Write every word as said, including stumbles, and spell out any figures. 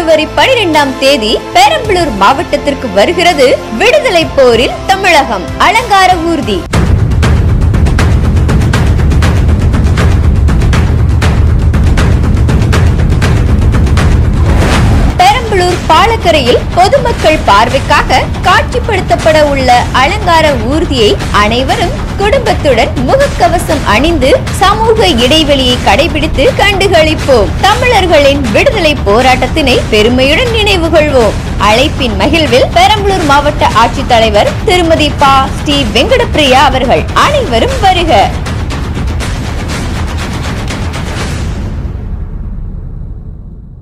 பிப்ரவரி பனிரெண்டாம் தேதி பெரம்பலூர் மாவட்டத்திற்கு வருகிறது விடுதலை போரில் தமிழகம். அலங்கார ஊர்தி. பெரம்பலூர் பாலக்கரையில் பொதுமக்கள் பார்வைக்காக காட்சிப்படுத்தப்பட உள்ள அலங்கார ஊர்தியை அனைவரும் குடும்பத்துடன் முகக்கவசம் அணிந்து சமூக இடைவெளியை கடைபிடித்து கண்டுகளிப்போம். தமிழர்களின் விடுதலை போராட்டத்தினை பெருமையுடன் நினைவு கொள்வோம். அழைப்பின் மகிழ்வில் பெரம்பலூர் மாவட்ட ஆட்சித்தலைவர் திருமதி பா ஸ்ரீ வெங்கடப்பிரியா அவர்கள். அனைவரும் வருக.